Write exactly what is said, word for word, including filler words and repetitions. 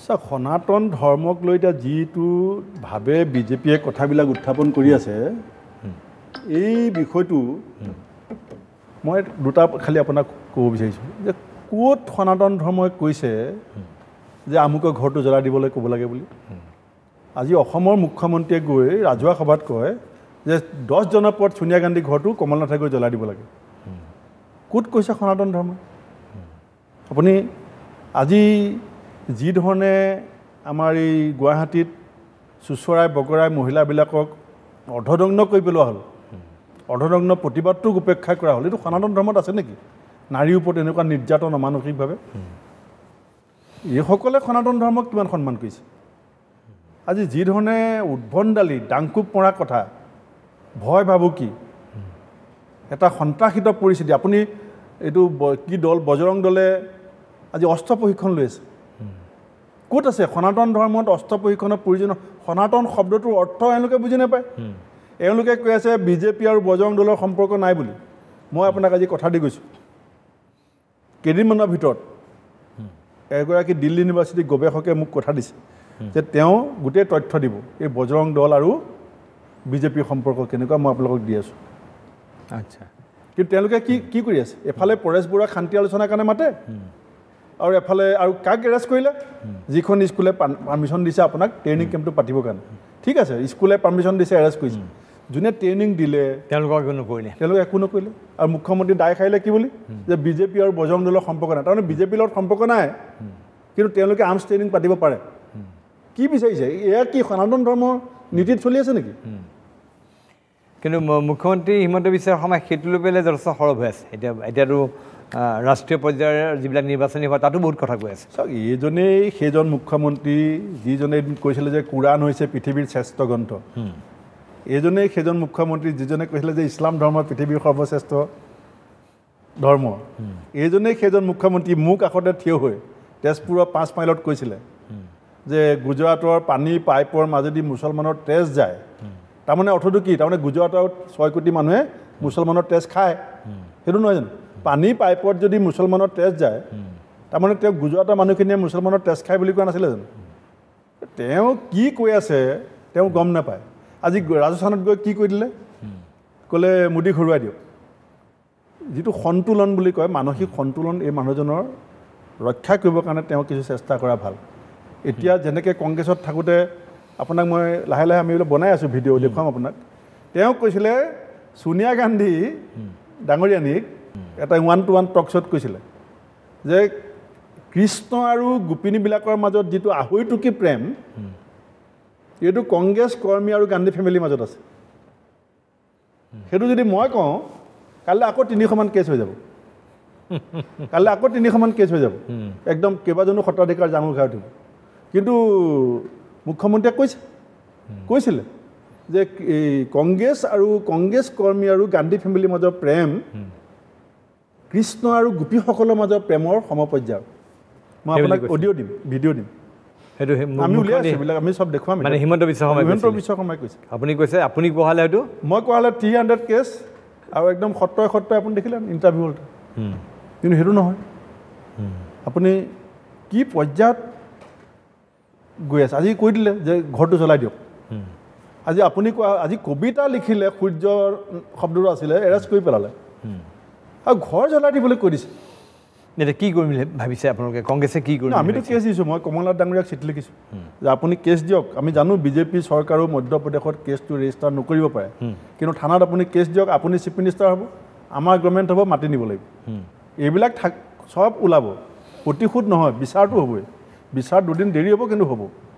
সা সনাতন ধৰ্মক লৈ এতিয়া যিটো ভাবে বিজেপিয়ে কথাবিলাক উত্থাপন কৰি আছে এই বিষয়টো মই দুটা খালি আপোনাক ক'ব বিচাৰিছোঁ যে ক'ত সনাতন ধৰ্মই কৈছে যে আমুকৰ ঘৰটো জ্বলাই দিবলৈ ক'ব লাগে বুলি আজি অসমৰ মুখ্যমন্ত্ৰীয়ে গৈ ৰাজহুৱা সভাত কয় যে দহজনৰ ওপৰত সোনিয়া গান্ধী ঘৰটো কমল নাথে গৈ জ্বলাই দিব লাগে ক'ত কৈছে সনাতন ধৰ্ম আপুনি আজি যি ধৰণে আমাৰ এই গুৱাহাটীত চুচৰাই বগৰাই মহিলাবিলাকক অৰ্ধদগ্ন কৰি পেলোৱা হ'ল অৰ্ধদগ্ন প্ৰতিবাদটোক উপেক্ষা কৰা হ'ল এইটো সনাতন ধৰ্মত আছে নেকি নাৰীৰ ওপৰত এনেকুৱা নিৰ্যাতন অমানসিকভাৱে এইসকলে সনাতন ধৰ্মক কিমান সন্মান কৰিছে আজি যি ধৰণে উদ্ভণ্ডালি ডাংকুপ পৰা কথা ভয় ভাবুকি এটা সন্ত্ৰাসিত পৰিস্থিতি আপুনি এইটো কি দল বজৰং দলে আজি অস্ত্ৰ প্ৰশিক্ষণ লৈ আছে ক'ত আছে সনাতন ধৰ্মত অস্ত্ৰ প্ৰশিক্ষণৰ প্ৰয়োজন সনাতন শব্দটোৰ অৰ্থ এওঁলোকে বুজি নাপায় এওঁলোকে কৈ আছে বিজেপি আৰু বজৰং দলৰ সম্পৰ্ক নাই বুলি মই আপোনাক আজি কথা দি গৈছোঁ কেইদিনমানৰ ভিতৰত এগৰাকী দিল্লী ইউনিভাৰ্চিটিৰ গৱেষকে মোক কথা দিছে যে তেওঁ গোটেই তথ্য দিব এই বজৰং দল আৰু বিজেপিৰ সম্পৰ্ক কেনেকুৱা মই আপোনালোকক দি আছোঁ আচ্ছা কিন্তু তেওঁলোকে কি কি কৰি আছে এফালে পৰেশ বৰুৱা শান্তি আলোচনাৰ কাৰণে মাতে আৰু এফালে আৰু কাক এৰেষ্ট কৰিলে যিখন স্কুলে পাৰ্মিশ্যন দিছে আপোনাক ট্ৰেইনিং কেম্পটো পাতিবৰ কাৰণে ঠিক আছে স্কুলে পাৰ্মিশ্যন দিছে এৰেষ্ট কৰিছে যোনে ট্ৰেইনিং দিলে তেওঁলোকক একো নকৰিলে তেওঁলোকে একো নকৰিলে আৰু মুখ্যমন্ত্ৰী দায় খাইলে কি বুলি যে বিজেপি আৰু বজৰং দলৰ সম্পৰ্ক নাই তাৰমানে বিজেপিৰ লগত সম্পৰ্ক নাই কিন্তু তেওঁলোকে আৰ্মছ ট্ৰেইনিং পাতিব পাৰে কি বিচাৰিছে এয়া কি সনাতন ধৰ্মৰ নীতিত চলি আছে নেকি কিন্তু মুখ্যমন্ত্ৰী হিমন্ত বিশ্ব শৰ্মাই সেইটো লৈ পেলাই যথেষ্ট সৰব হৈ আছে এতিয়া এতিয়াতো ৰাষ্ট্ৰীয় পৰ্যায়ৰ যিবিলাক নিৰ্বাচনী হোৱা তাতো বহুত কথা কৈ আছে চাওক এইজনেই সেইজন মুখ্যমন্ত্ৰী যিজনে কৈছিলে যে কোৰাণ হৈছে পৃথিৱীৰ শ্ৰেষ্ঠ গ্ৰন্থ এইজনেই সেইজন মুখ্যমন্ত্ৰী যিজনে কৈছিলে যে ইছলাম ধৰ্ম পৃথিৱীৰ সৰ্বশ্ৰেষ্ঠ ধৰ্ম এইজনেই সেইজন মুখ্যমন্ত্ৰী মোক কাষতে থিয় হৈ তেজপুৰৰ পাঁচ মাইলত কৈছিলে যে গুজৰাটৰ পানী পাইপৰ মাজেদি মুছলমানৰ তেজ যায় তাৰমানে অৰ্থটো কি তাৰমানে গুজৰাটৰ ছয় কোটি মানুহে মুছলমানৰ তেজ খায় সেইটো নহয় জানো পানী পাইপত যদি মুছলমানৰ তেজ যায় তাৰমানে তেওঁ গুজৰাটৰ মানুহখিনিয়ে মুছলমানৰ তেজ খায় বুলি কোৱা নাছিলে জানো তেওঁ কি কৈ আছে তেওঁ গম নাপায় আজি ৰাজস্থানত গৈ কি কৈ দিলে ক'লে মোদীক হৰুৱাই দিয়ক যিটো সন্তুলন বুলি কয় মানসিক সন্তুলন এই মানুহজনৰ ৰক্ষা কৰিবৰ কাৰণে তেওঁ কিছু চেষ্টা কৰা ভাল এতিয়া যেনেকৈ কংগ্ৰেছত থাকোঁতে আপোনাক মই লাহে লাহে আমি বনাই আছোঁ ভিডিঅ' দেখুৱাম আপোনাক তেওঁ কৈছিলে সোনিয়া গান্ধী ডাঙৰীয়ানীক এটা ওৱান টু ওৱান টক শ্ব'ত কৈছিলে যে কৃষ্ণ আৰু গোপিনীবিলাকৰ মাজত যিটো আঢ়ৈটুকী প্ৰেম এইটো কংগ্ৰেছ কৰ্মী আৰু গান্ধী ফেমিলিৰ মাজত আছে সেইটো যদি মই কওঁ কাইলৈ আকৌ তিনিশমান কেছ হৈ যাব কাইলৈ আকৌ তিনিশমান কেছ হৈ যাব একদম কেইবাজনো সত্ৰাধিকাৰ জাঙুৰ খাই উঠিব কিন্তু মুখ্যমন্ত্ৰীয়ে কৈছে কৈছিলে যে এই কংগ্ৰেছ আৰু কংগ্ৰেছ কৰ্মী আৰু গান্ধী ফেমিলিৰ মাজৰ প্ৰেম কৃষ্ণ আৰু গোপীসকলৰ মাজৰ প্ৰেমৰ সমপৰ্যায়ৰ মই আপোনাক অডিঅ' দিম ভিডিঅ' দিম সেইটো আমি উলিয়াই আছোঁ এইবিলাক আমি চব দেখুৱাম মানে হিমন্ত বিশ্ব শৰ্মাই হিমন্ত বিশ্ব শৰ্মাই কৈছে আপুনি কৈছে আপুনি কোৱালে সেইটো মই কোৱালে থ্ৰী হাণ্ড্ৰেড কেছ আৰু একদম সত্ৰই সত্ৰই আপুনি দেখিলে ইণ্টাৰভিউ হ'ল কিন্তু সেইটো নহয় আপুনি কি পৰ্যায়ত গৈ আছে আজি কৈ দিলে যে ঘৰটো জ্বলাই দিয়ক আজি আপুনি কোৱা আজি কবিতা লিখিলে সূৰ্যৰ শব্দটো আছিলে এৰেষ্ট কৰি পেলালে আৰু ঘৰ জ্বলাই দিবলৈ কৈ দিছে এতিয়া কি কৰিম বুলি ভাবিছে আপোনালোকে কংগ্ৰেছে কি কৰিম আমিতো কেছ দিছোঁ মই কমলনাথ ডাঙৰীয়াক চিঠি লিখিছোঁ যে আপুনি কেছ দিয়ক আমি জানো বিজেপি চৰকাৰো মধ্যপ্ৰদেশত কেছটো ৰেজিষ্টাৰ নকৰিব পাৰে কিন্তু থানাত আপুনি কেছ দিয়ক আপুনি চিফ মিনিষ্টাৰ হ'ব আমাৰ গভৰ্ণমেণ্ট হ'ব মাতি নিব লাগিব এইবিলাক থাক চব ওলাব প্ৰতিশোধ নহয় বিচাৰটো হ'বই বিচাৰ দুদিন দেৰি হ'ব কিন্তু হ'ব